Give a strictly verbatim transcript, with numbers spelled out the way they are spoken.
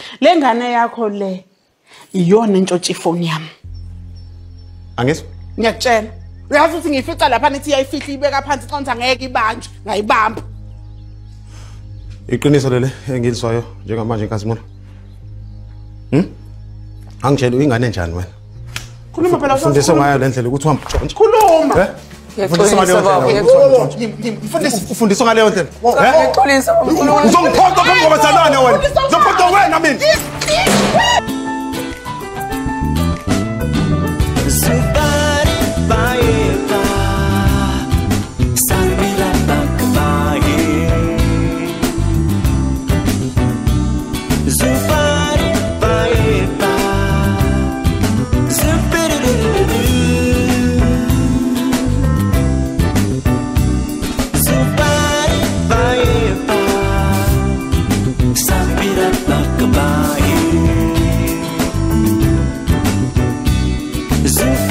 Lengane yakho le iyona entshontsha ifoni yami. Angizwa? Ngiyakutshela. Uyazi ukuthi ngiyifica lapha nithi iyayifihla ibeka phansi xa ngithi angeke ibanjwe, ngayibamba. Iqiniso lele engilizwayo njengamanje inkazimulo. Hm? Angitshela ingane enjani wena? Khuluma phela ufundisa ngayo le ndlela ukuthi uhamba ntshontshe. Khuluma. Ufundisa ngaleyo ndlela. Ufundisa ngaleyo ndlela. Ngixolisa. Uzongiphoqa phambi kwabazalwane wena. Uzophoqa wena mina. Zoom.